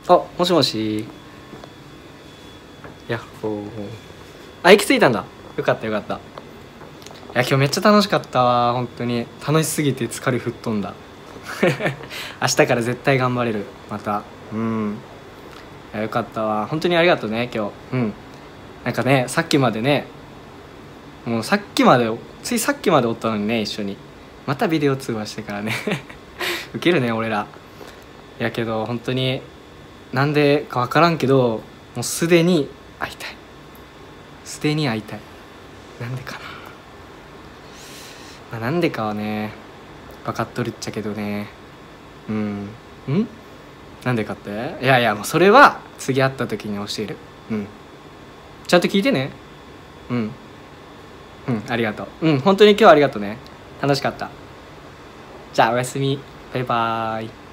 あ、もしもし。やっほー。あ、行き着いたんだ。よかったよかった。いや、今日めっちゃ楽しかったわ。本当に楽しすぎて疲れ吹っ飛んだ。明日から絶対頑張れる。また。うん。いや、よかったわ。本当にありがとうね今日。うん。なんかね、さっきまでね、もうさっきまで、ついさっきまでおったのにね、一緒に。またビデオ通話してからね。ウケるね俺ら。やけど本当になんでか分からんけど、もうすでに会いたい。すでに会いたい。なんでかな。まあ、なんでかはね分かっとるっちゃけどね。なんでかって、いやいや、もうそれは次会った時に教える。ちゃんと聞いてね。ありがとう。本当に今日はありがとうね。楽しかった。じゃあおやすみ。バイバーイ。